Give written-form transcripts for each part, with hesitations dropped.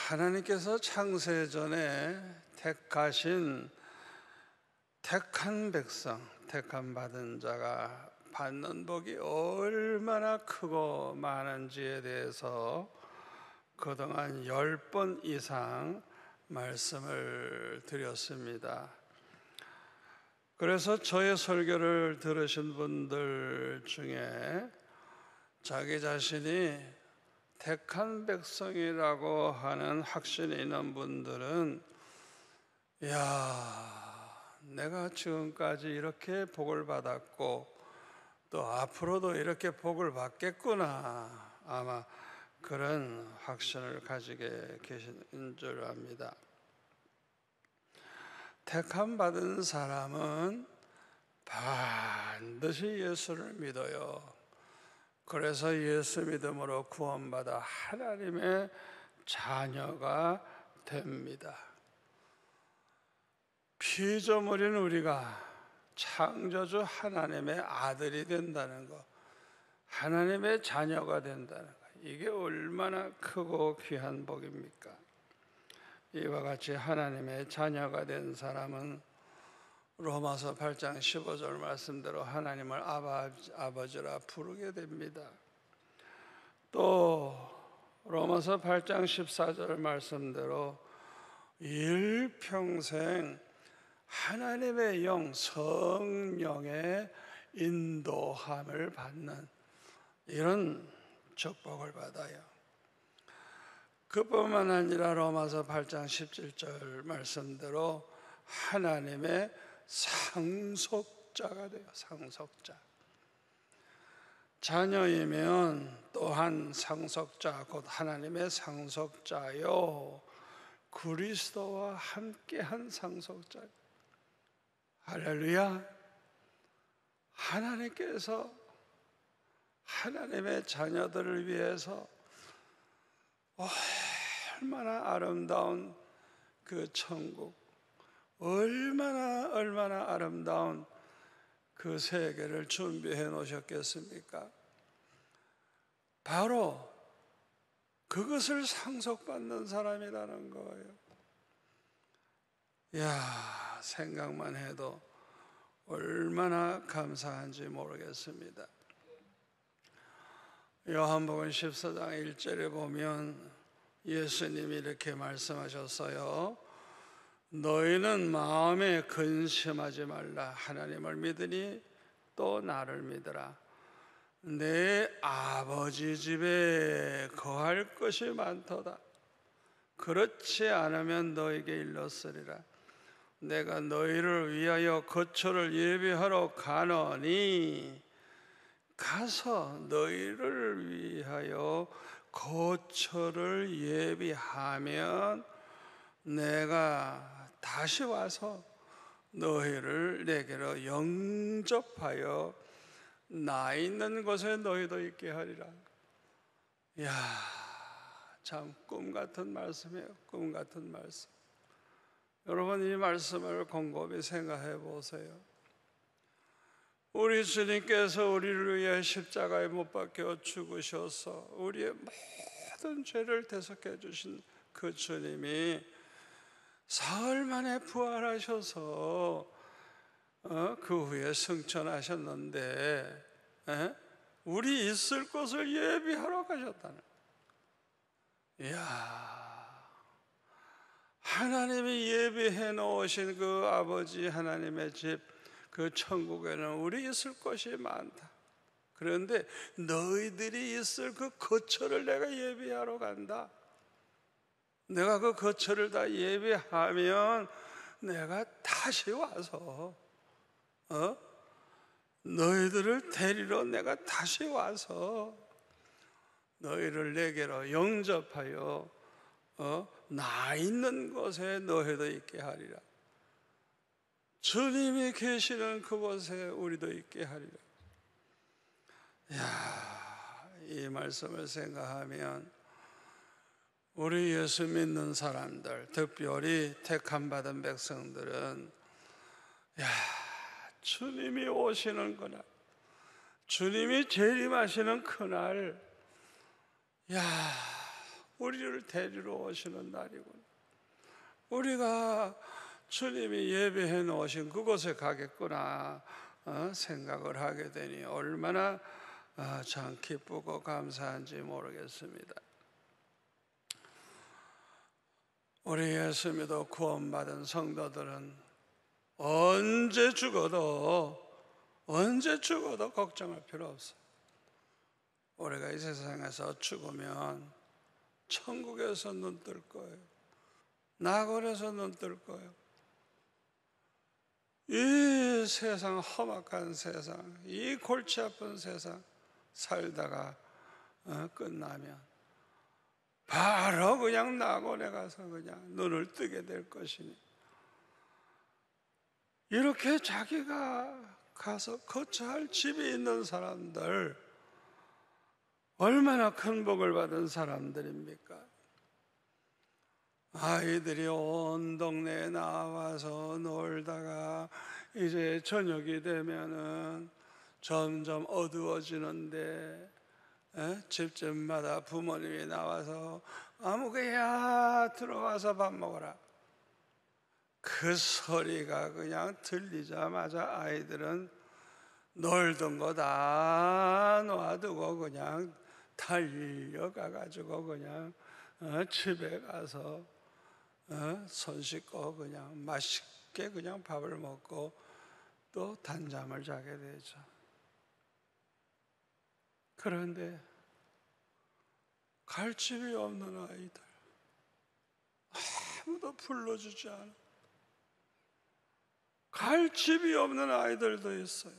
하나님께서 창세전에 택하신 택한 백성, 택한 받은 자가 받는 복이 얼마나 크고 많은지에 대해서 그동안 10번 이상 말씀을 드렸습니다. 그래서 저의 설교를 들으신 분들 중에 자기 자신이 택한 백성이라고 하는 확신이 있는 분들은 내가 지금까지 이렇게 복을 받았고 또 앞으로도 이렇게 복을 받겠구나, 아마 그런 확신을 가지게 계신 줄 압니다. 택함 받은 사람은 반드시 예수를 믿어요. 그래서 예수 믿음으로 구원받아 하나님의 자녀가 됩니다. 피조물인 우리가 창조주 하나님의 아들이 된다는 것, 하나님의 자녀가 된다는 것, 이게 얼마나 크고 귀한 복입니까? 이와 같이 하나님의 자녀가 된 사람은 로마서 8장 15절 말씀대로 하나님을 아버지라 부르게 됩니다. 또 로마서 8장 14절 말씀대로 일평생 하나님의 영, 성령의 인도함을 받는 이런 축복을 받아요. 그뿐만 아니라 로마서 8장 17절 말씀대로 하나님의 상속자가 돼요. 상속자. 자녀이면 또한 상속자, 곧 하나님의 상속자요, 그리스도와 함께한 상속자. 할렐루야. 하나님께서 하나님의 자녀들을 위해서 얼마나 아름다운 그 천국, 얼마나 아름다운 그 세계를 준비해 놓으셨겠습니까? 바로 그것을 상속받는 사람이라는 거예요. 생각만 해도 얼마나 감사한지 모르겠습니다. 요한복음 14장 1절에 보면 예수님이 이렇게 말씀하셨어요. 너희는 마음에 근심하지 말라. 하나님을 믿으니 또 나를 믿으라. 내 아버지 집에 거할 것이 많도다. 그렇지 않으면 너에게 일렀으리라. 내가 너희를 위하여 거처를 예비하러 가노니, 가서 너희를 위하여 거처를 예비하면 내가 다시 와서 너희를 내게로 영접하여 나 있는 곳에 너희도 있게 하리라. 참 꿈 같은 말씀이에요. 꿈 같은 말씀. 여러분, 이 말씀을 곰곰이 생각해 보세요. 우리 주님께서 우리를 위해 십자가에 못 박혀 죽으셔서 우리의 모든 죄를 대속해 주신 그 주님이 사흘 만에 부활하셔서 그 후에 승천하셨는데 우리 있을 곳을 예비하러 가셨다는. 하나님이 예비해 놓으신 그 아버지 하나님의 집, 그 천국에는 우리 있을 곳이 많다. 그런데 너희들이 있을 그 거처를 내가 예비하러 간다. 내가 그 거처를 다 예비하면 내가 다시 와서 너희들을 데리러 내가 다시 와서 너희를 내게로 영접하여 나 있는 곳에 너희도 있게 하리라. 주님이 계시는 그곳에 우리도 있게 하리라. 이 말씀을 생각하면 우리 예수 믿는 사람들, 특별히 택함 받은 백성들은 주님이 오시는 그날, 주님이 재림하시는 그날, 우리를 데리러 오시는 날이구나. 우리가 주님이 예배해 놓으신 그곳에 가겠구나 생각을 하게 되니 얼마나 참 기쁘고 감사한지 모르겠습니다. 우리 예수 믿어 구원받은 성도들은 언제 죽어도 걱정할 필요 없어. 우리가 이 세상에서 죽으면 천국에서 눈 뜰 거예요. 낙원에서 눈 뜰 거예요. 이 세상, 험악한 세상, 이 골치 아픈 세상 살다가 끝나면 바로 그냥 낙원에 가서 그냥 눈을 뜨게 될 것이니, 이렇게 자기가 가서 거처할 집이 있는 사람들 얼마나 큰 복을 받은 사람들입니까? 아이들이 온 동네에 나와서 놀다가 이제 저녁이 되면은 점점 어두워지는데 집집마다 부모님이 나와서 아무개야 들어와서 밥 먹어라. 그 소리가 그냥 들리자마자 아이들은 놀던 거 다 놔두고 그냥 달려가가지고 그냥 집에 가서 손 씻고 그냥 맛있게 그냥 밥을 먹고 또 단잠을 자게 되죠. 그런데 갈 집이 없는 아이들, 아무도 불러주지 않아. 갈 집이 없는 아이들도 있어요.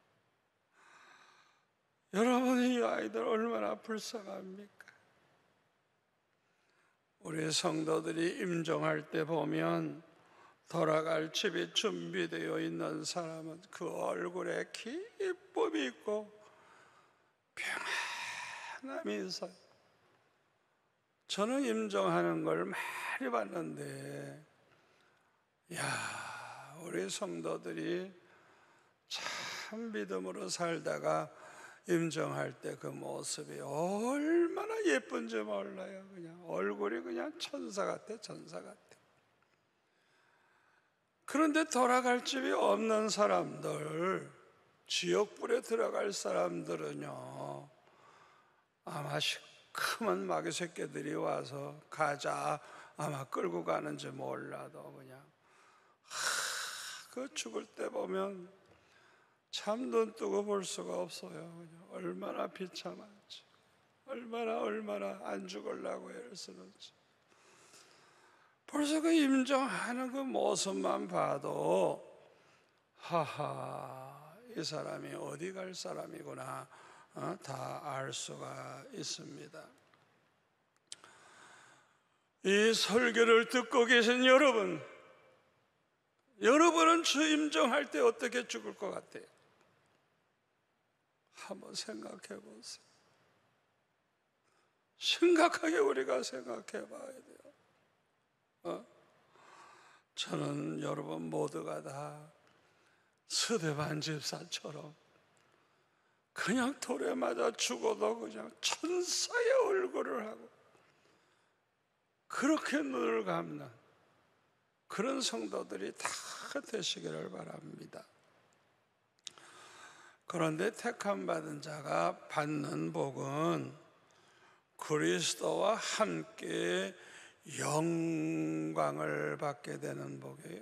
여러분, 이 아이들 얼마나 불쌍합니까? 우리 성도들이 임종할 때 보면 돌아갈 집이 준비되어 있는 사람은 그 얼굴에 기쁨이 있고 평안함이 있어요. 저는 임종하는 걸 많이 봤는데, 우리 성도들이 참 믿음으로 살다가 임종할 때 그 모습이 얼마나 예쁜지 몰라요. 그냥 얼굴이 그냥 천사 같아, 천사 같아. 그런데 돌아갈 집이 없는 사람들, 지옥불에 들어갈 사람들은요, 아마 시커먼 마귀 새끼들이 와서 가자 아마 끌고 가는지 몰라도 그냥 그 죽을 때 보면 참 눈 뜨고 볼 수가 없어요. 그냥 얼마나 비참한지, 얼마나 안 죽으려고 애를 쓰는지. 벌써 그 임종하는 그 모습만 봐도 이 사람이 어디 갈 사람이구나 다 알 수가 있습니다. 이 설교를 듣고 계신 여러분은 주 임종할 때 어떻게 죽을 것 같아요? 한번 생각해 보세요. 심각하게 우리가 생각해 봐야 돼요. 저는 여러분 모두가 다 스데반 집사처럼 그냥 돌에 맞아 죽어도 그냥 천사의 얼굴을 하고 그렇게 눈을 감는 그런 성도들이 다 되시기를 바랍니다. 그런데 택함받은 자가 받는 복은 그리스도와 함께 영광을 받게 되는 복이에요.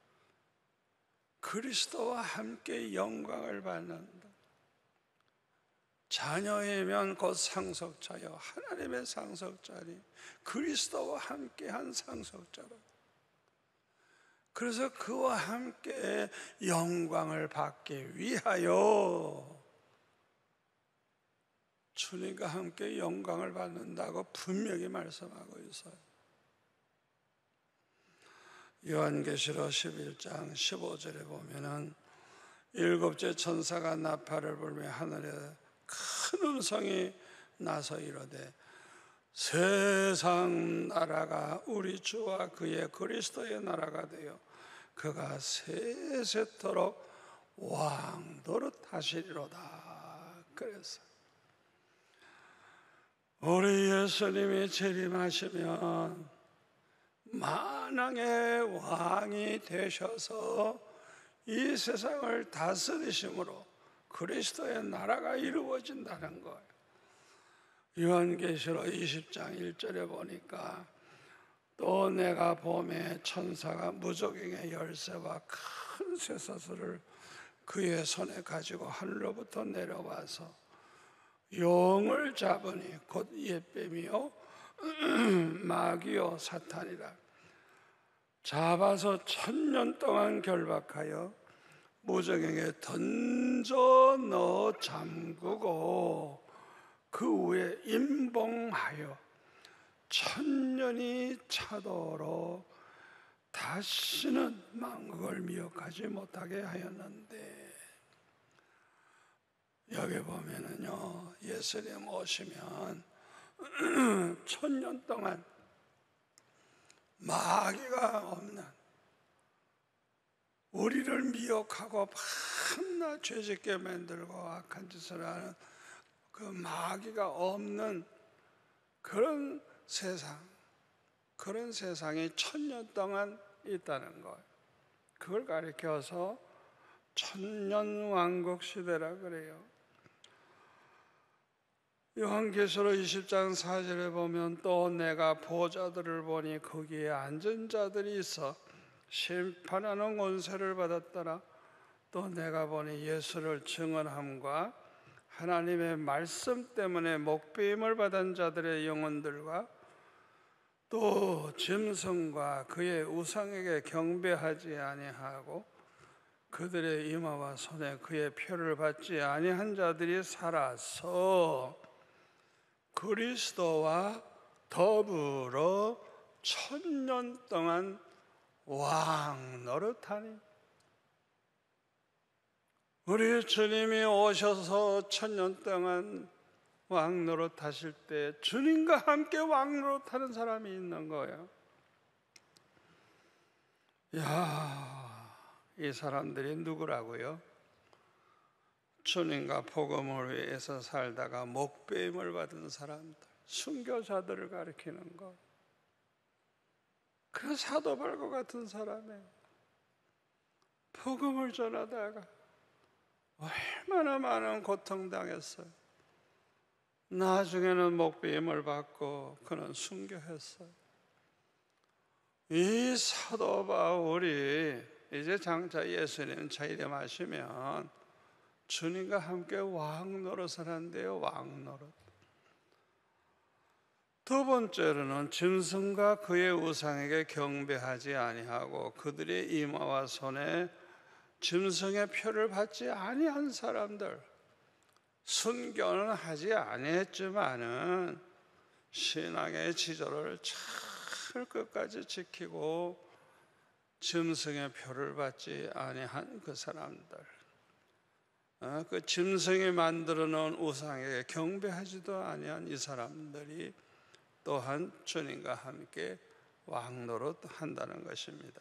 그리스도와 함께 영광을 받는다. 자녀이면 곧 상속자요, 하나님의 상속자니 그리스도와 함께한 상속자로. 그래서 그와 함께 영광을 받기 위하여 주님과 함께 영광을 받는다고 분명히 말씀하고 있어요. 요한계시록 11장 15절에 보면은 일곱째 천사가 나팔을 불며 하늘에 큰 음성이 나서 이르되 세상 나라가 우리 주와 그의 그리스도의 나라가 되어 그가 세세토록 왕노릇 하시리로다. 그래서 우리 예수님이 재림하시면 만왕의 왕이 되셔서 이 세상을 다스리심으로 그리스도의 나라가 이루어진다는 거예요. 요한계시록 20장 1절에 보니까 또 내가 봄에 천사가 무저갱의 열쇠와 큰 쇠사슬을 그의 손에 가지고 하늘로부터 내려와서 용을 잡으니 곧 옛뱀이요 마귀요 사탄이라 잡아서 1000년 동안 결박하여 무저갱에 던져 넣어 잠그고 그 후에 임봉하여 1000년이 차도록 다시는 만국을 미혹하지 못하게 하였는데, 여기 보면은요, 예수님 오시면 1000년 동안 마귀가 없는, 우리를 미혹하고 밤낮 죄짓게 만들고 악한 짓을 하는 그 마귀가 없는 그런 세상, 그런 세상이 1000년 동안 있다는 거예요. 그걸 가리켜서 천년왕국 시대라 그래요. 요한계시록 20장 4절에 보면 또 내가 보좌들을 보니 거기에 앉은 자들이 있어 심판하는 권세를 받았더라. 또 내가 보니 예수를 증언함과 하나님의 말씀 때문에 목배임을 받은 자들의 영혼들과 또 짐승과 그의 우상에게 경배하지 아니하고 그들의 이마와 손에 그의 표를 받지 아니한 자들이 살아서 그리스도와 더불어 1000년 동안 왕 노릇하니, 우리 주님이 오셔서 1000년 동안 왕 노릇하실 때 주님과 함께 왕 노릇하는 사람이 있는 거예요. 야, 이 사람들이 누구라고요? 주님과 복음을 위해서 살다가 목배임을 받은 사람들, 순교자들을 가리키는 것. 그 사도 바울과 같은 사람이에요. 복음을 전하다가 얼마나 많은 고통당했어요. 나중에는 목배임을 받고 그는 순교했어요. 이 사도 바울이 이제 장차 예수님 재림하시면 주님과 함께 왕 노릇을 한대요. 왕 노릇. 두 번째로는 짐승과 그의 우상에게 경배하지 아니하고 그들의 이마와 손에 짐승의 표를 받지 아니한 사람들, 순교는 하지 아니했지만은 신앙의 지조를 잘 끝까지 지키고 짐승의 표를 받지 아니한 그 사람들, 그 짐승이 만들어 놓은 우상에게 경배하지도 아니한 이 사람들이 또한 주님과 함께 왕노릇 한다는 것입니다.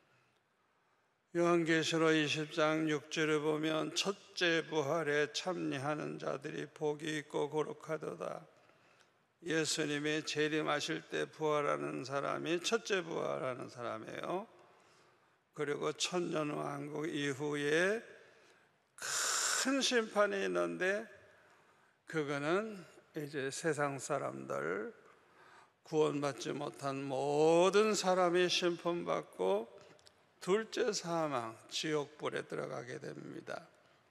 요한계시록 20장 6절에 보면 첫째 부활에 참여하는 자들이 복이 있고 거룩하도다. 예수님이 재림하실 때 부활하는 사람이 첫째 부활하는 사람이에요. 그리고 천년왕국 이후에 큰 심판이 있는데 그거는 이제 세상 사람들, 구원받지 못한 모든 사람이 심판받고 둘째 사망, 지옥불에 들어가게 됩니다.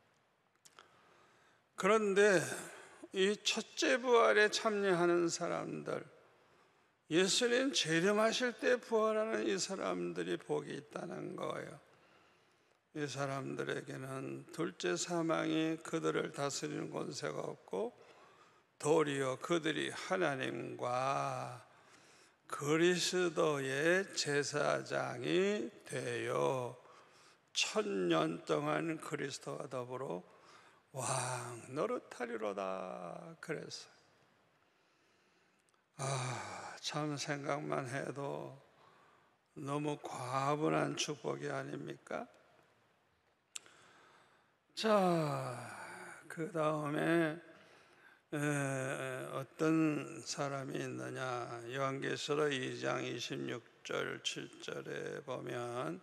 그런데 이 첫째 부활에 참여하는 사람들, 예수님 재림하실 때 부활하는 이 사람들이 복이 있다는 거예요. 이 사람들에게는 둘째 사망이 그들을 다스리는 권세가 없고 도리어 그들이 하나님과 그리스도의 제사장이 되어 1000년 동안 그리스도와 더불어 왕 노릇하리로다 그랬어요. 참 생각만 해도 너무 과분한 축복이 아닙니까? 자, 그 다음에 어떤 사람이 있느냐. 요한계시록 2장 26절 7절에 보면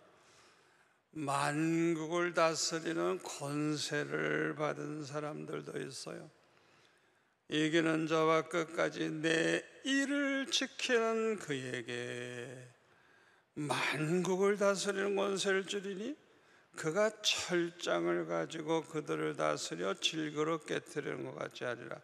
만국을 다스리는 권세를 받은 사람들도 있어요. 이기는 자와 끝까지 내 일을 지키는 그에게 만국을 다스리는 권세를 주리니 그가 철장을 가지고 그들을 다스려 질그러 깨뜨리는 것 같이 하리라.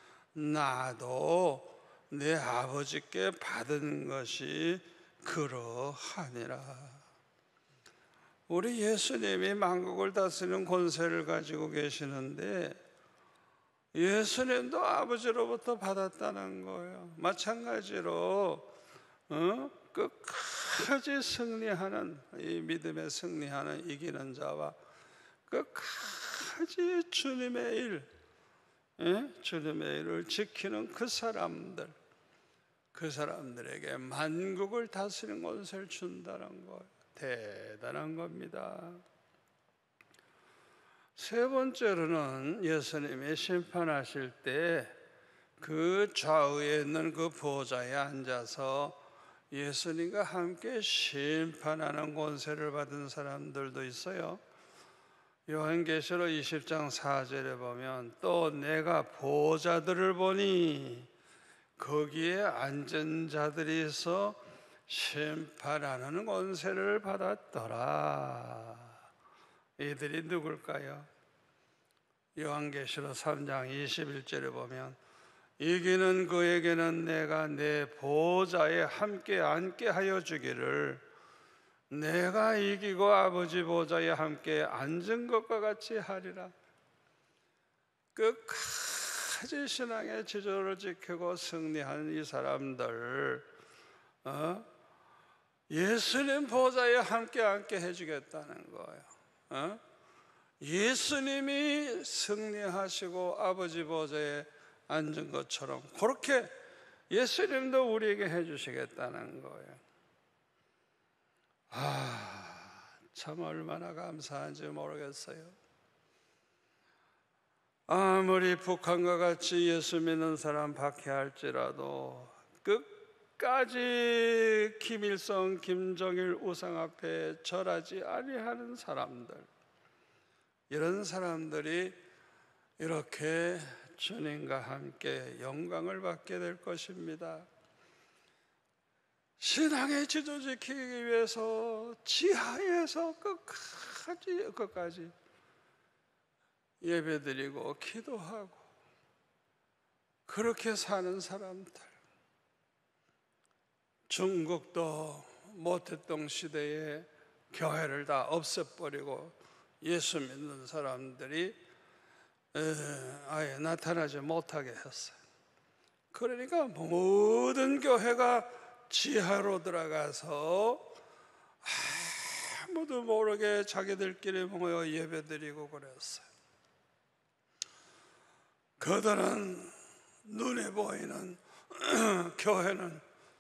나도 내 아버지께 받은 것이 그러하니라. 우리 예수님이 만국을 다스리는 권세를 가지고 계시는데 예수님도 아버지로부터 받았다는 거예요. 마찬가지로 끝까지 승리하는, 이 믿음에 승리하는 이기는 자와 끝까지 주님의 일을 지키는 그 사람들에게 만국을 다스리는 권세를 준다는 거예요. 대단한 겁니다. 세 번째로는 예수님이 심판하실 때 그 좌우에 있는 그 보좌에 앉아서 예수님과 함께 심판하는 권세를 받은 사람들도 있어요. 요한계시록 20장 4절에 보면 또 내가 보좌들을 보니 거기에 앉은 자들이 있어 심판하는 권세를 받았더라. 이들이 누굴까요? 요한계시록 3장 21절에 보면 이기는 그에게는 내가 내 보좌에 함께 앉게 하여 주기를 내가 이기고 아버지 보좌에 함께 앉은 것과 같이 하리라. 끝까지 신앙의 지조를 지키고 승리한 이 사람들 예수님 보좌에 함께 앉게 해주겠다는 거예요. 예수님이 승리하시고 아버지 보좌에 앉은 것처럼 그렇게 예수님도 우리에게 해주시겠다는 거예요. 참 얼마나 감사한지 모르겠어요. 아무리 북한과 같이 예수 믿는 사람 박해할지라도 끝까지 김일성, 김정일 우상 앞에 절하지 아니하는 사람들, 이런 사람들이 이렇게 주님과 함께 영광을 받게 될 것입니다. 신앙의 지조 지키기 위해서 지하에서 끝까지 예배드리고 기도하고 그렇게 사는 사람들, 중국도 모택동 시대에 교회를 다 없애버리고 예수 믿는 사람들이 아예 나타나지 못하게 했어요. 그러니까 모든 교회가 지하로 들어가서 아무도 모르게 자기들끼리 모여 예배드리고 그랬어요. 그들은 눈에 보이는 교회는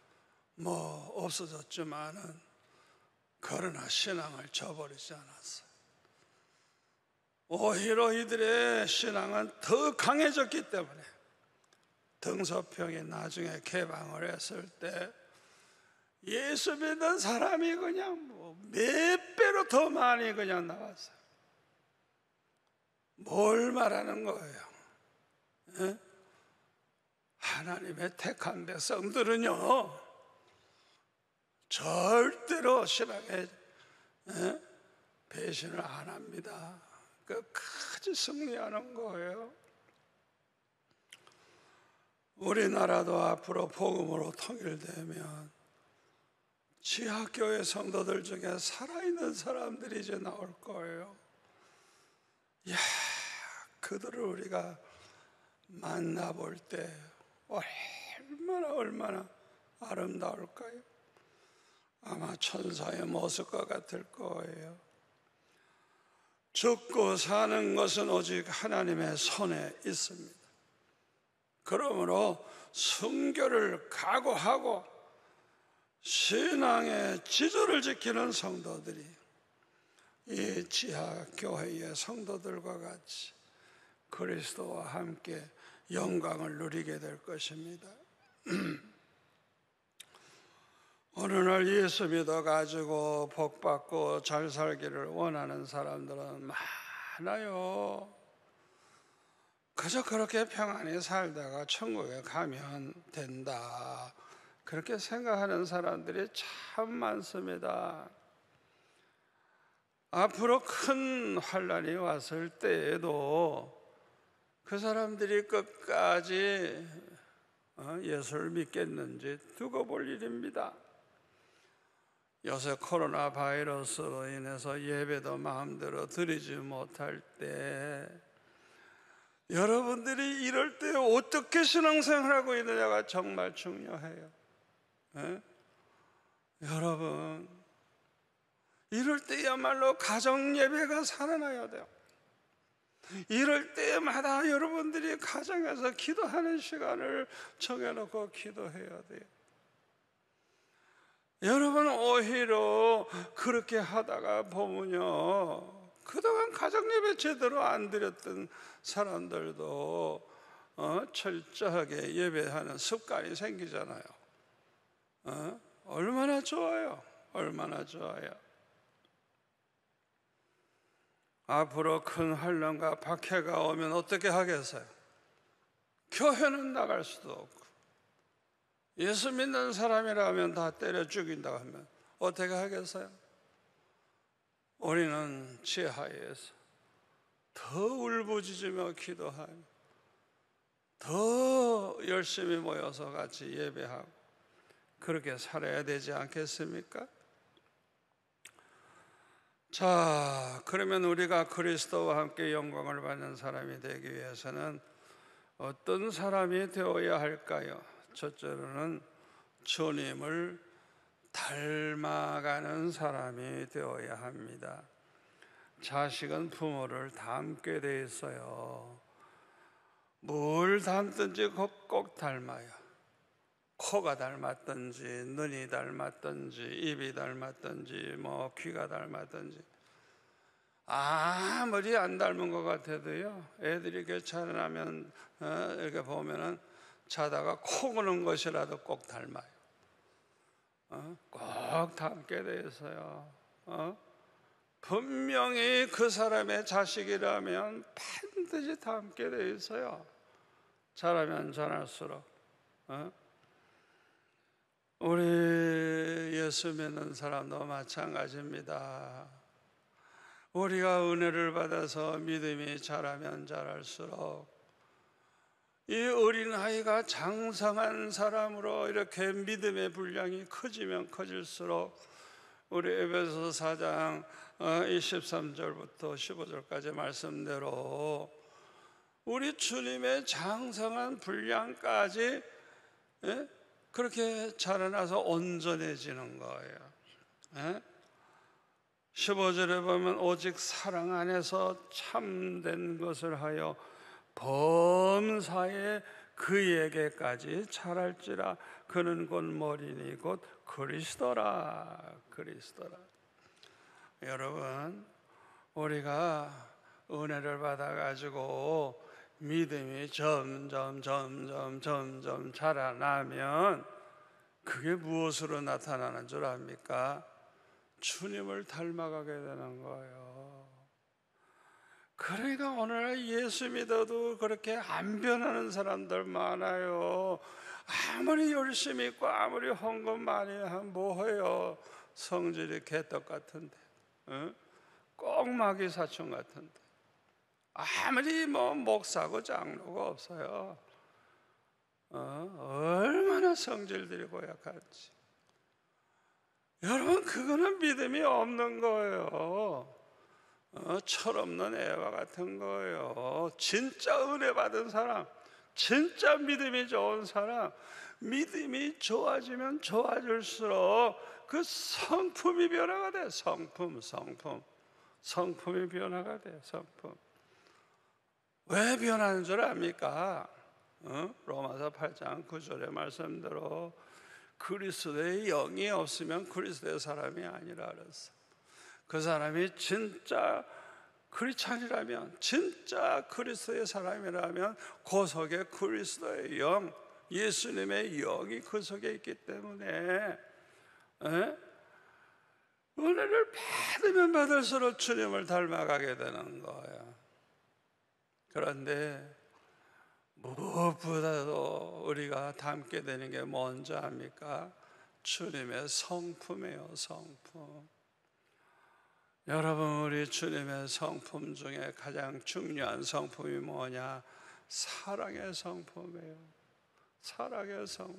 없어졌지만은 그러나 신앙을 저버리지 않았어요. 오히려 이들의 신앙은 더 강해졌기 때문에 등소평이 나중에 개방을 했을 때 예수 믿는 사람이 그냥 몇 배로 더 많이 그냥 나왔어요. 뭘 말하는 거예요? 하나님의 택한 백성들은요 절대로 신앙에 배신을 안 합니다. 끝까지 승리하는 거예요. 우리나라도 앞으로 복음으로 통일되면 지하교회 성도들 중에 살아있는 사람들이 이제 나올 거예요. 그들을 우리가 만나볼 때 얼마나 아름다울까요? 아마 천사의 모습과 같을 거예요. 죽고 사는 것은 오직 하나님의 손에 있습니다. 그러므로 순교를 각오하고 신앙의 지조를 지키는 성도들이 이 지하 교회의 성도들과 같이 그리스도와 함께 영광을 누리게 될 것입니다. 어느 날 예수 믿어가지고 복받고 잘 살기를 원하는 사람들은 많아요. 그저 그렇게 평안히 살다가 천국에 가면 된다, 그렇게 생각하는 사람들이 참 많습니다. 앞으로 큰 환난이 왔을 때에도 그 사람들이 끝까지 예수를 믿겠는지 두고 볼 일입니다. 요새 코로나 바이러스로 인해서 예배도 마음대로 드리지 못할 때 여러분들이 이럴 때 어떻게 신앙생활하고 있느냐가 정말 중요해요. 여러분, 이럴 때야말로 가정 예배가 살아나야 돼요. 이럴 때마다 여러분들이 가정에서 기도하는 시간을 정해놓고 기도해야 돼요. 여러분, 오히려 그렇게 하다가 보면요, 그동안 가정 예배 제대로 안 드렸던 사람들도 철저하게 예배하는 습관이 생기잖아요. 얼마나 좋아요. 얼마나 좋아요. 앞으로 큰 환난과 박해가 오면 어떻게 하겠어요? 교회는 나갈 수도 없고, 예수 믿는 사람이라면 다 때려 죽인다고 하면 어떻게 하겠어요? 우리는 지하에서 더 울부짖으며 기도하며 더 열심히 모여서 같이 예배하고 그렇게 살아야 되지 않겠습니까? 자, 그러면 우리가 그리스도와 함께 영광을 받는 사람이 되기 위해서는 어떤 사람이 되어야 할까요? 첫째로는 주님을 닮아가는 사람이 되어야 합니다. 자식은 부모를 닮게 돼 있어요. 뭘 닮든지 꼭 닮아요. 코가 닮았든지 눈이 닮았든지 입이 닮았든지 귀가 닮았든지, 아무리 안 닮은 것 같아도요, 애들이 이렇게 자라나면 이렇게 보면은 자다가 코 고는 것이라도 꼭 닮아요. 꼭 닮게 돼 있어요. 분명히 그 사람의 자식이라면 반드시 닮게 돼 있어요. 자라면 자랄수록. 우리 예수 믿는 사람도 마찬가지입니다. 우리가 은혜를 받아서 믿음이 자라면 자랄수록 이 어린아이가 장성한 사람으로 이렇게 믿음의 분량이 커지면 커질수록 우리 에베소서 4장 23절부터 15절까지 말씀대로 우리 주님의 장성한 분량까지 그렇게 자라나서 온전해지는 거예요. 15절에 보면 오직 사랑 안에서 참된 것을 하여 범사에 그에게까지 자랄지라. 그는 곧 머리니 곧 그리스도라. 그리스도라. 여러분, 우리가 은혜를 받아가지고 믿음이 점점 자라나면 그게 무엇으로 나타나는 줄 압니까? 주님을 닮아가게 되는 거예요. 그러니까 오늘날 예수 믿어도 그렇게 안 변하는 사람들 많아요. 아무리 열심히 있고 아무리 헌금 많이 하면 뭐해요? 성질이 개떡 같은데, 꼭 마귀 사춘 같은데, 아무리 목사고 장로가 없어요. 얼마나 성질들이 고약한지. 여러분, 그거는 믿음이 없는 거예요. 철없는 애와 같은 거예요. 진짜 은혜 받은 사람, 진짜 믿음이 좋은 사람, 믿음이 좋아지면 좋아질수록 그 성품이 변화가 돼. 성품이 변화가 돼. 성품. 왜 변하는 줄 압니까? 로마서 8장 9절의 말씀대로 그리스도의 영이 없으면 그리스도의 사람이 아니라 그랬어. 그 사람이 진짜 크리스찬이라면, 진짜 그리스도의 사람이라면 그 속에 그리스도의 영, 예수님의 영이 그 속에 있기 때문에 은혜를 받으면 받을수록 주님을 닮아가게 되는 거예요. 그런데 무엇보다도 우리가 닮게 되는 게 뭔지 압니까? 주님의 성품이에요. 성품. 여러분, 우리 주님의 성품 중에 가장 중요한 성품이 뭐냐? 사랑의 성품이에요. 사랑의 성품.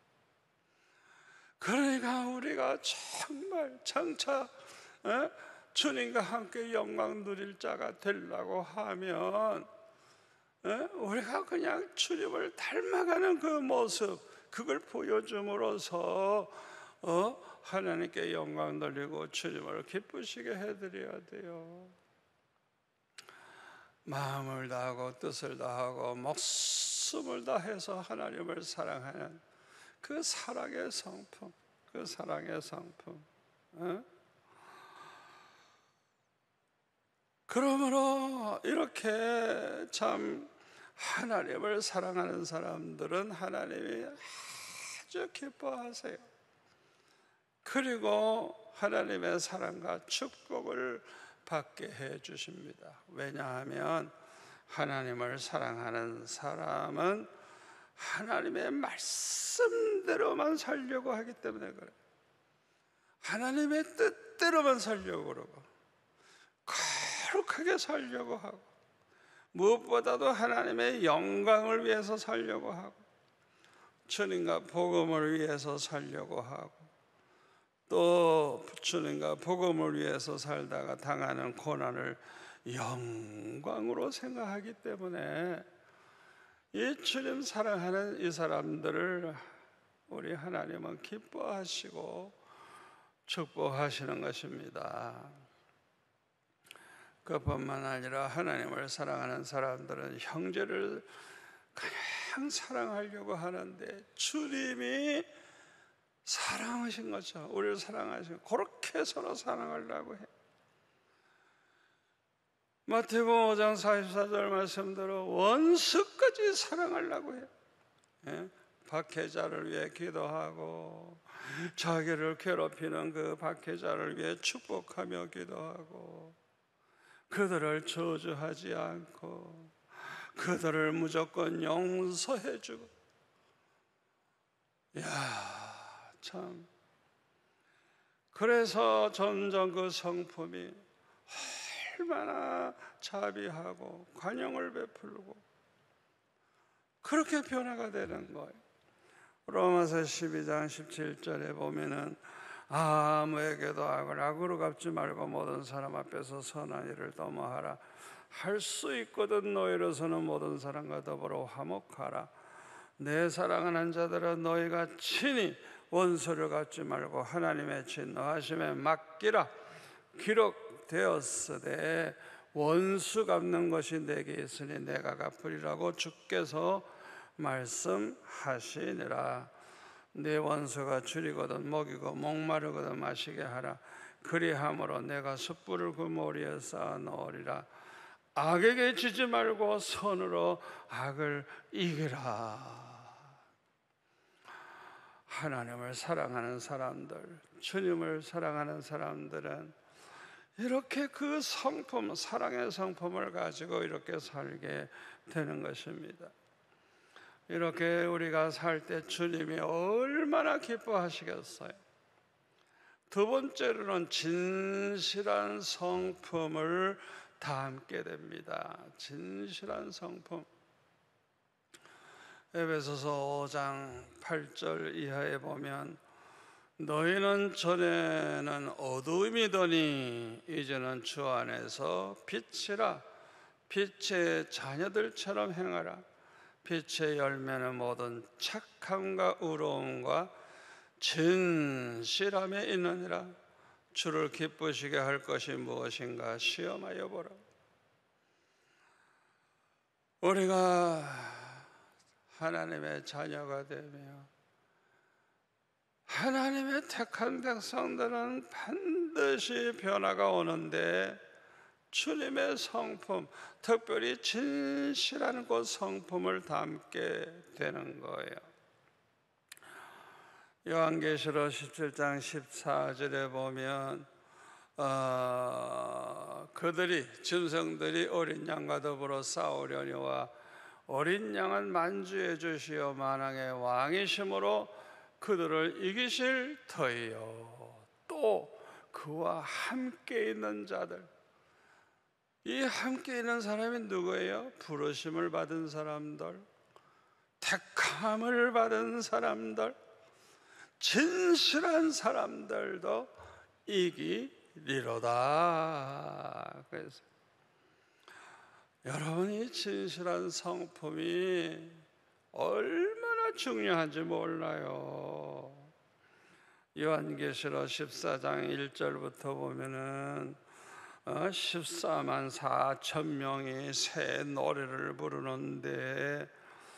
그러니까 우리가 정말 장차 주님과 함께 영광 누릴 자가 되려고 하면 우리가 그냥 주님을 닮아가는 그 모습, 그걸 보여줌으로써 하나님께 영광 돌리고 주님을 기쁘시게 해드려야 돼요. 마음을 다하고 뜻을 다하고 목숨을 다해서 하나님을 사랑하는 그 사랑의 성품, 그 사랑의 성품. 그러므로 이렇게 참 하나님을 사랑하는 사람들은 하나님이 아주 기뻐하세요. 그리고 하나님의 사랑과 축복을 받게 해 주십니다. 왜냐하면 하나님을 사랑하는 사람은 하나님의 말씀대로만 살려고 하기 때문에 그래요. 하나님의 뜻대로만 살려고 그러고 거룩하게 살려고 하고 무엇보다도 하나님의 영광을 위해서 살려고 하고 주님과 복음을 위해서 살려고 하고 또 주님과 복음을 위해서 살다가 당하는 고난을 영광으로 생각하기 때문에 이 주님 사랑하는 이 사람들을 우리 하나님은 기뻐하시고 축복하시는 것입니다. 그뿐만 아니라 하나님을 사랑하는 사람들은 형제를 그냥 사랑하려고 하는데 주님이 사랑하신 것처럼 우리를 사랑하시고 그렇게 서로 사랑하려고 해요. 마태복음 5장 44절 말씀대로 원수까지 사랑하려고 해요. 박해자를 위해 기도하고 자기를 괴롭히는 그 박해자를 위해 축복하며 기도하고 그들을 저주하지 않고 그들을 무조건 용서해주고 참 그래서 점점 그 성품이 얼마나 자비하고 관용을 베풀고 그렇게 변화가 되는 거예요. 로마서 12장 17절에 보면은 아무에게도 악을 악으로 갚지 말고 모든 사람 앞에서 선한 일을 도모하라. 할 수 있거든 너희로서는 모든 사람과 더불어 화목하라. 내 사랑하는 자들아 너희가 친히 원수를 갚지 말고 하나님의 진노하심에 맡기라. 기록되었으되 원수 갚는 것이 내게 있으니 내가 갚으리라고 주께서 말씀하시니라. 네 원수가 줄이거든 먹이고 목마르거든 마시게 하라. 그리함으로 내가 숯불을 그 모리에 쌓아 놓으리라. 악에게 지지 말고 선으로 악을 이기라. 하나님을 사랑하는 사람들, 주님을 사랑하는 사람들은 이렇게 그 성품, 사랑의 성품을 가지고 이렇게 살게 되는 것입니다. 이렇게 우리가 살 때 주님이 얼마나 기뻐하시겠어요. 두 번째로는 진실한 성품을 담게 됩니다. 진실한 성품. 에베소서 5장 8절 이하에 보면 너희는 전에는 어두움이더니 이제는 주 안에서 빛이라. 빛의 자녀들처럼 행하라. 빛의 열매는 모든 착함과 의로움과 진실함에 있느니라. 주를 기쁘시게 할 것이 무엇인가 시험하여 보라. 우리가 하나님의 자녀가 되며 하나님의 택한 백성들은 반드시 변화가 오는데 주님의 성품, 특별히 진실한 그 성품을 담게 되는 거예요. 요한계시록 17장 14절에 보면 그들이 짐승들이 어린 양과 더불어 싸우려니와 어린 양은 만주해 주시어 만왕의 왕이심으로 그들을 이기실 터이요. 또 그와 함께 있는 자들, 이 함께 있는 사람이 누구예요? 부르심을 받은 사람들, 택함을 받은 사람들, 진실한 사람들도 이기리로다. 그래서 여러분이 진실한 성품이 얼마나 중요한지 몰라요. 요한계시록 14장 1절부터 보면은 14만 4천 명이 새 노래를 부르는데,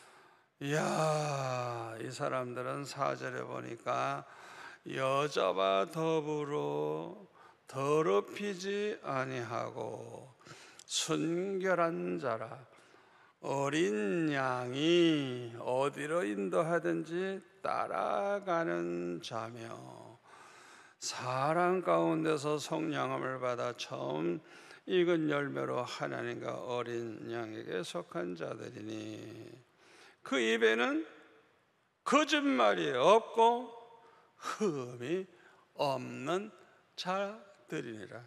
이야, 이 사람들은 4절에 보니까 여자와 더불어 더럽히지 아니하고 순결한 자라, 어린 양이 어디로 인도하든지 따라가는 자며 사람 가운데서 성령함을 받아 처음 익은 열매로 하나님과 어린 양에게 속한 자들이니 그 입에는 거짓말이 없고 흠이 없는 자들이니라.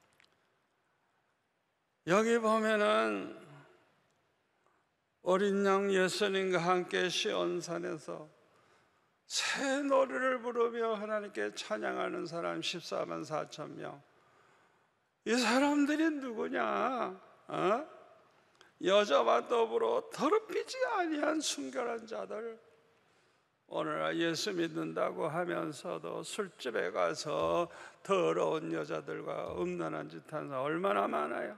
여기 보면은 어린 양 예수님과 함께 시온산에서 새 노래를 부르며 하나님께 찬양하는 사람 14만 4천 명. 이 사람들이 누구냐? 여자와 더불어 더럽히지 아니한 순결한 자들. 오늘날 예수 믿는다고 하면서도 술집에 가서 더러운 여자들과 음란한 짓 하는 사람 얼마나 많아요?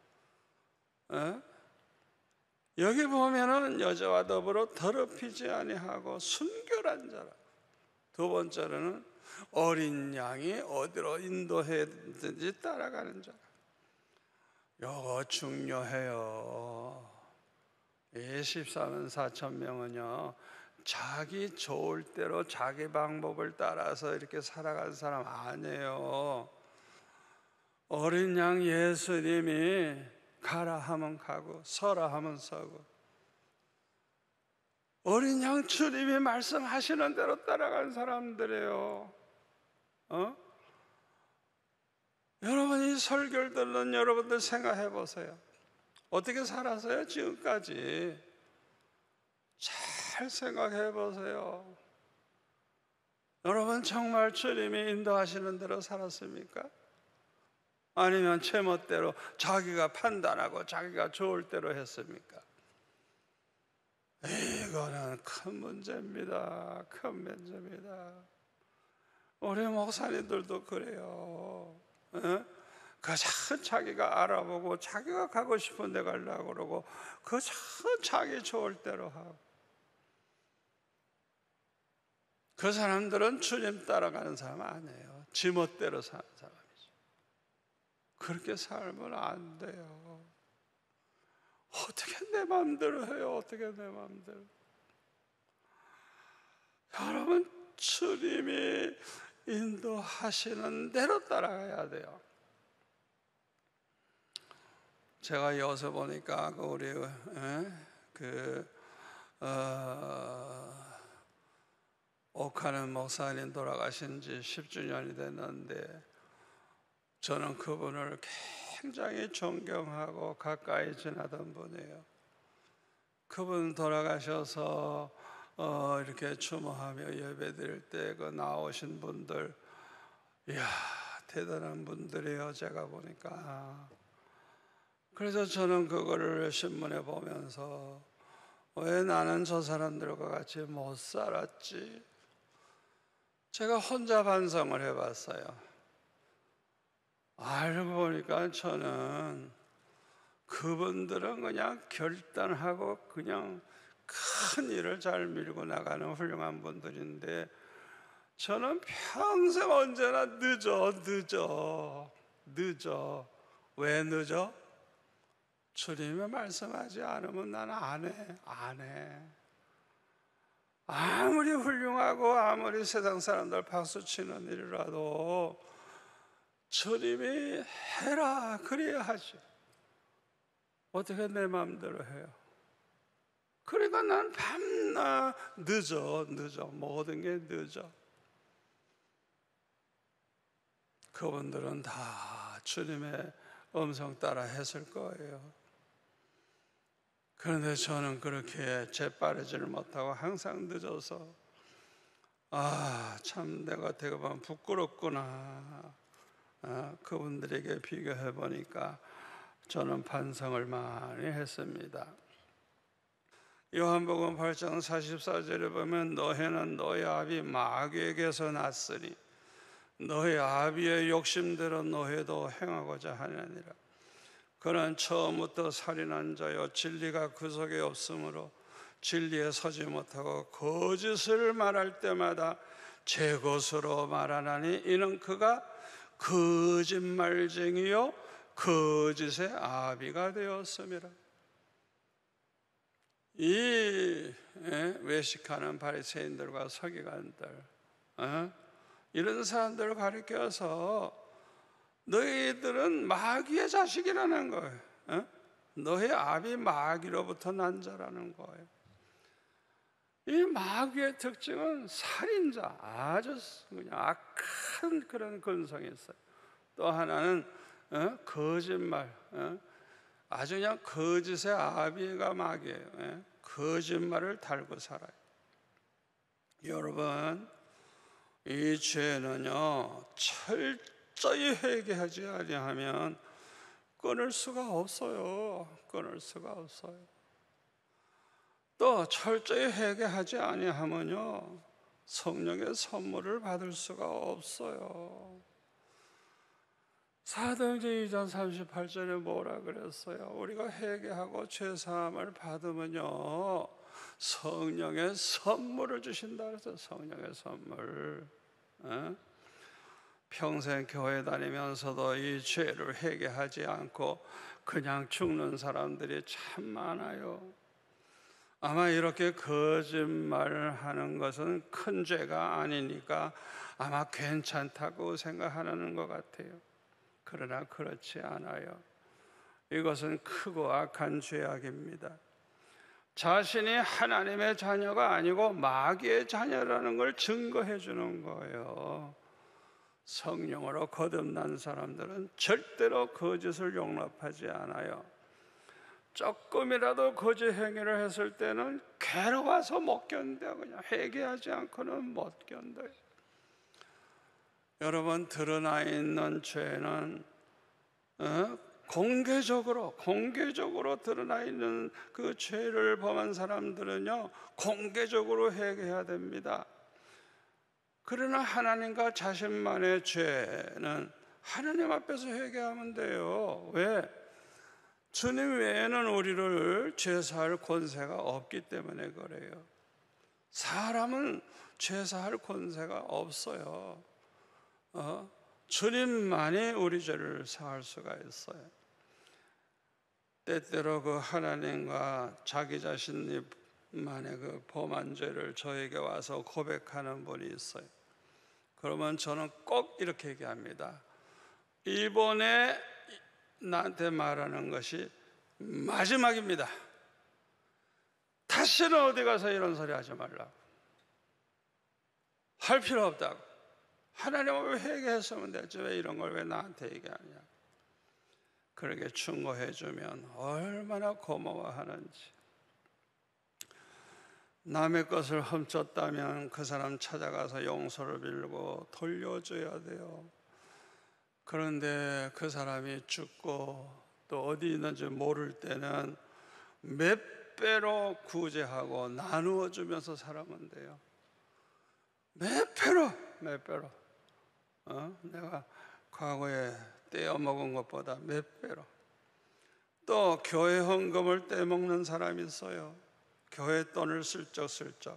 여기 보면은 여자와 더불어 더럽히지 아니하고 순결한 자라. 두 번째로는 어린 양이 어디로 인도해든지 따라가는 자라. 이거 중요해요. 14만 4천 명은요, 자기 좋을 대로 자기 방법을 따라서 이렇게 살아가는 사람 아니에요. 어린 양 예수님이 가라 하면 가고 서라 하면 서고, 어린 양 주님이 말씀하시는 대로 따라간 사람들이에요. 여러분, 이 설교를 듣는 여러분들 생각해 보세요. 어떻게 살았어요? 지금까지 잘 생각해 보세요. 여러분 정말 주님이 인도하시는 대로 살았습니까? 아니면 제멋대로 자기가 판단하고 자기가 좋을 대로 했습니까? 이거는 큰 문제입니다. 큰 문제입니다. 우리 목사님들도 그래요. 그 자기가 알아보고 자기가 가고 싶은 데 가려고 그러고 그 자기 좋을 대로 하고, 그 사람들은 주님 따라가는 사람 아니에요. 지멋대로 사는 사람이죠. 그렇게 살면 안 돼요. 어떻게 내 마음대로 해요? 어떻게 내 마음대로? 여러분, 주님이 인도하시는 대로 따라가야 돼요. 제가 여기서 보니까 우리 옥하는 목사님 돌아가신 지 10주년이 됐는데 저는 그분을 굉장히 존경하고 가까이 지나던 분이에요. 그분 돌아가셔서 이렇게 추모하며 예배드릴 때 그 나오신 분들, 이야, 대단한 분들이에요. 제가 보니까. 그래서 저는 그거를 신문에 보면서 왜 나는 저 사람들과 같이 못 살았지? 제가 혼자 반성을 해봤어요. 알고 보니까 저는 그분들은 그냥 결단하고 그냥 큰 일을 잘 밀고 나가는 훌륭한 분들인데 저는 평생 언제나 늦어. 왜 늦어? 주님이 말씀하지 않으면 나는 안 해. 아무리 훌륭하고 아무리 세상 사람들 박수치는 일이라도 주님이 해라 그래야 하지. 어떻게 내 마음대로 해요? 그러니까 난 밤낮 늦어. 모든 게 늦어. 그분들은 다 주님의 음성 따라 했을 거예요. 그런데 저는 그렇게 재빠르지를 못하고 항상 늦어서 참 내가 되게 보면 부끄럽구나. 그분들에게 비교해 보니까 저는 반성을 많이 했습니다. 요한복음 8장 44절에 보면 너희는 너희 아비 마귀에게서 났으니 너희 아비의 욕심대로 너희도 행하고자 하느니라. 그는 처음부터 살인한 자요 진리가 그 속에 없으므로 진리에 서지 못하고 거짓을 말할 때마다 제 것으로 말하나니 이는 그가 거짓말쟁이요 거짓의 아비가 되었음이라. 이 외식하는 바리새인들과 서기관들 이런 사람들을 가리켜서 너희들은 마귀의 자식이라는 거예요. 너희 아비 마귀로부터 난 자라는 거예요. 이 마귀의 특징은 살인자, 아주 그냥 악한 그런 근성이 있어요. 또 하나는 거짓말, 아주 그냥 거짓의 아비가 마귀예요. 거짓말을 달고 살아요. 여러분, 이 죄는요 철저히 회개하지 아니하면 끊을 수가 없어요. 또 철저히 회개하지 아니하면요 성령의 선물을 받을 수가 없어요. 사도행전 2장 38절에 뭐라 그랬어요? 우리가 회개하고 죄사함을 받으면요 성령의 선물을 주신다 그랬어요. 성령의 선물. 평생 교회 다니면서도 이 죄를 회개하지 않고 그냥 죽는 사람들이 참 많아요. 아마 이렇게 거짓말을 하는 것은 큰 죄가 아니니까 아마 괜찮다고 생각하는 것 같아요. 그러나 그렇지 않아요. 이것은 크고 악한 죄악입니다. 자신이 하나님의 자녀가 아니고 마귀의 자녀라는 걸 증거해 주는 거예요. 성령으로 거듭난 사람들은 절대로 거짓을 용납하지 않아요. 조금이라도 거짓 행위를 했을 때는 괴로워서 못 견뎌요. 그냥 회개하지 않고는 못 견뎌요. 여러분, 드러나 있는 죄는 공개적으로 드러나 있는 그 죄를 범한 사람들은요 공개적으로 회개해야 됩니다. 그러나 하나님과 자신만의 죄는 하나님 앞에서 회개하면 돼요. 왜? 주님 외에는 우리를 죄사할 권세가 없기 때문에 그래요. 사람은 죄사할 권세가 없어요. 주님만이 우리 죄를 사할 수가 있어요. 때때로 그 하나님과 자기 자신만의 그 범한 죄를 저에게 와서 고백하는 분이 있어요. 그러면 저는 꼭 이렇게 얘기합니다. 이번에 나한테 말하는 것이 마지막입니다. 다시는 어디 가서 이런 소리 하지 말라고. 할 필요 없다고. 하나님 앞에 회개했으면 되지 왜 이런 걸 왜 나한테 얘기하냐. 그렇게 충고해 주면 얼마나 고마워하는지. 남의 것을 훔쳤다면 그 사람 찾아가서 용서를 빌고 돌려줘야 돼요. 그런데 그 사람이 죽고 또 어디 있는지 모를 때는 몇 배로 구제하고 나누어 주면서 살아면 돼요. 몇 배로 내가 과거에 떼어먹은 것보다 몇 배로. 또 교회 헌금을 떼먹는 사람이 있어요. 교회 돈을 슬쩍슬쩍.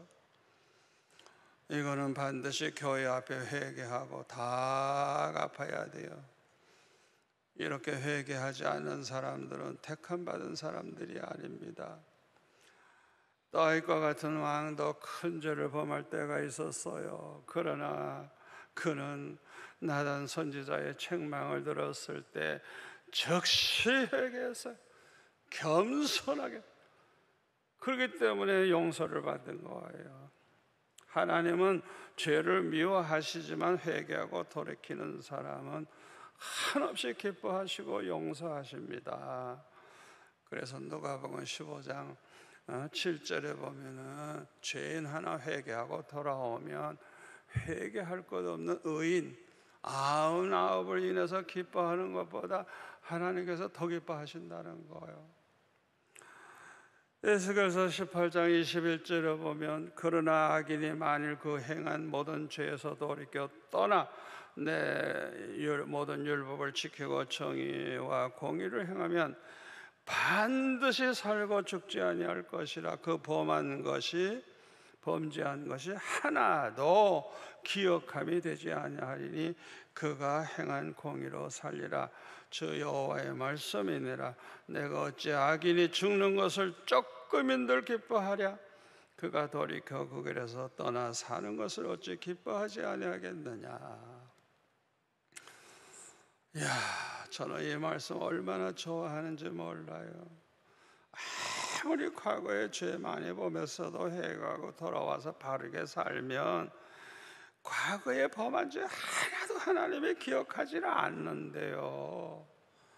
이거는 반드시 교회 앞에 회개하고 다 갚아야 돼요. 이렇게 회개하지 않는 사람들은 택함 받은 사람들이 아닙니다. 다윗과 같은 왕도 큰 죄를 범할 때가 있었어요. 그러나 그는 나단 선지자의 책망을 들었을 때 즉시 회개했어요. 겸손하게. 그렇기 때문에 용서를 받은 거예요. 하나님은 죄를 미워하시지만 회개하고 돌이키는 사람은 한없이 기뻐하시고 용서하십니다. 그래서 누가복음 15장 7절에 보면은 죄인 하나 회개하고 돌아오면 회개할 것 없는 의인 99을 인해서 기뻐하는 것보다 하나님께서 더 기뻐하신다는 거예요. 에스겔서 18장 21절에 보면 그러나 악인이 만일 그 행한 모든 죄에서 돌이켜 떠나 내 모든 율법을 지키고 정의와 공의를 행하면 반드시 살고 죽지 아니할 것이라. 그 범죄한 것이 하나도 기억함이 되지 아니하리니 그가 행한 공의로 살리라. 주 여호와의 말씀이니라. 내가 어찌 악인이 죽는 것을 조금인들 기뻐하랴. 그가 돌이켜 그 길에서 떠나 사는 것을 어찌 기뻐하지 아니하겠느냐. 이야, 저는 이 말씀 얼마나 좋아하는지 몰라요. 아무리 과거에 죄 많이 보면서도 회개하고 돌아와서 바르게 살면 과거에 범한 죄 하나도 하나님이 기억하지는 않는데요.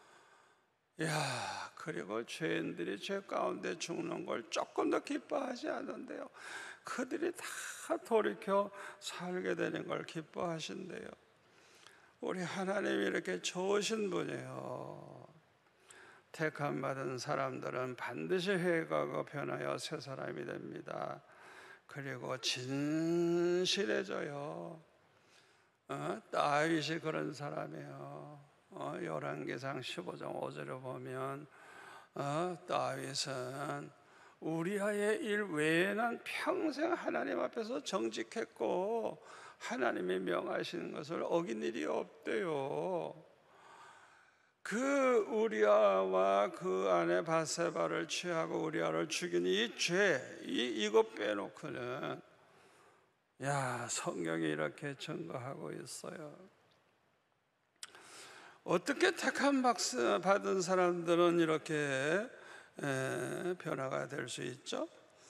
야, 그리고 죄인들이 죄 가운데 죽는 걸 조금 더 기뻐하지 않는데요. 그들이 다 돌이켜 살게 되는 걸 기뻐하신대요. 우리 하나님이 이렇게 좋으신 분이에요. 택함 받은 사람들은 반드시 회개하고 변하여 새 사람이 됩니다. 그리고 진실해져요. 다윗이 그런 사람이에요. 열왕기상 15장 5절에 보면 다윗은 우리아의 일 외에는 평생 하나님 앞에서 정직했고 하나님이 명하시는 것을 어긴 일이 없대요. 그 우리아와 그 아내 바세바를 취하고 우리아를 죽인 이 죄, 이거 빼놓고는 성경이 이렇게 증거하고 있어요. 어떻게 택함 받은 사람들은 이렇게 변화가 될 수 있죠?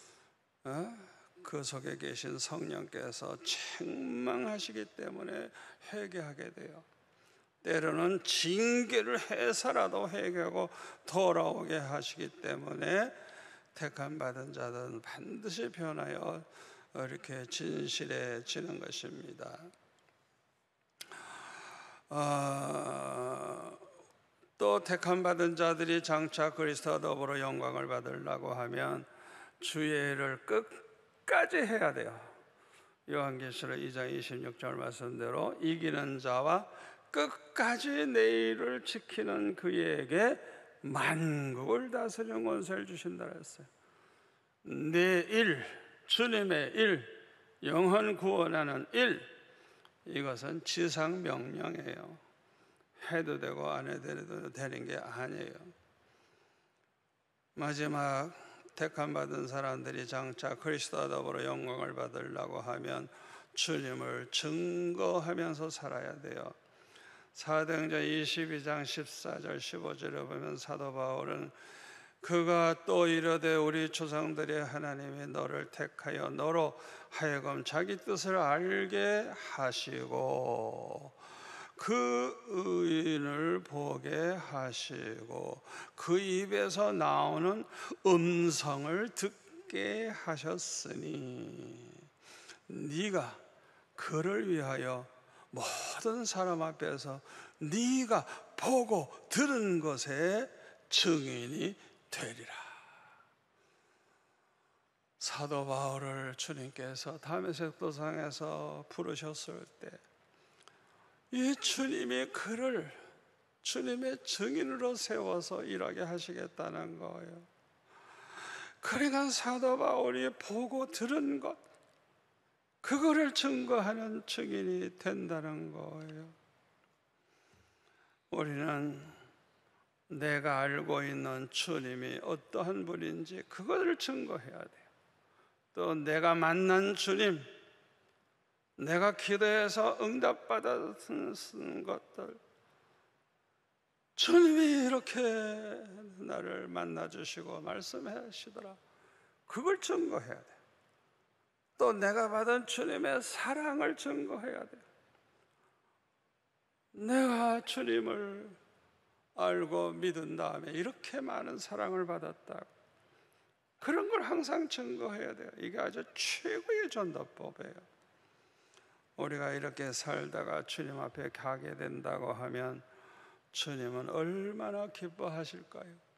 그 속에 계신 성령께서 책망하시기 때문에 회개하게 돼요. 때로는 징계를 해서라도 회개하고 돌아오게 하시기 때문에 택함 받은 자들은 반드시 변하여 이렇게 진실해지는 것입니다. 또 택함 받은 자들이 장차 그리스도와 더불어 영광을 받으려고 하면 주의 일을 끝까지 해야 돼요. 요한계시록 2장 26절 말씀대로 이기는 자와 끝까지 내 일을 지키는 그에게 만국을 다스리는 권세를 주신다 했어요. 내 일, 주님의 일, 영혼 구원하는 일, 이것은 지상 명령이에요. 해도 되고 안 해도 되는 게 아니에요. 마지막 택함 받은 사람들이 장차 그리스도와 더불어 영광을 받으려고 하면 주님을 증거하면서 살아야 돼요. 사도행전 22장 14절 15절에 보면 사도 바울은 그가 또 이르되 우리 조상들이 하나님이 너를 택하여 너로 하여금 자기 뜻을 알게 하시고 그 의인을 보게 하시고 그 입에서 나오는 음성을 듣게 하셨으니 네가 그를 위하여 모든 사람 앞에서 네가 보고 들은 것에 증인이 되리라. 사도 바울을 주님께서 다메섹 도상에서 부르셨을 때 이 주님이 그를 주님의 증인으로 세워서 일하게 하시겠다는 거예요. 그러니까 사도 바울이 보고 들은 것, 그거를 증거하는 증인이 된다는 거예요. 우리는 내가 알고 있는 주님이 어떠한 분인지 그것을 증거해야 돼요. 또 내가 만난 주님, 내가 기도해서 응답받았던 것들, 주님이 이렇게 나를 만나주시고 말씀하시더라, 그걸 증거해야 돼요. 또 내가 받은 주님의 사랑을 증거해야 돼요. 내가 주님을 알고 믿은 다음에 이렇게 많은 사랑을 받았다, 그런 걸 항상 증거해야 돼요. 이게 아주 최고의 전도법이에요. 우리가 이렇게 살다가 주님 앞에 가게 된다고 하면 주님은 얼마나 기뻐하실까요?